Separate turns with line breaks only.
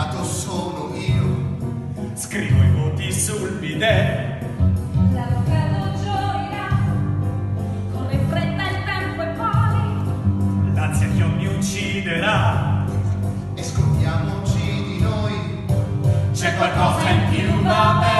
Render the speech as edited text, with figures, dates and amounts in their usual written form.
L'avvocato sono io.
Scrivo i voti sul bidet.
L'avvocato gioirà. Corre in fretta il tempo e poi
L'ansia che mi ucciderà.
E scordiamoci di noi.
C'è qualcosa in più, vabbè.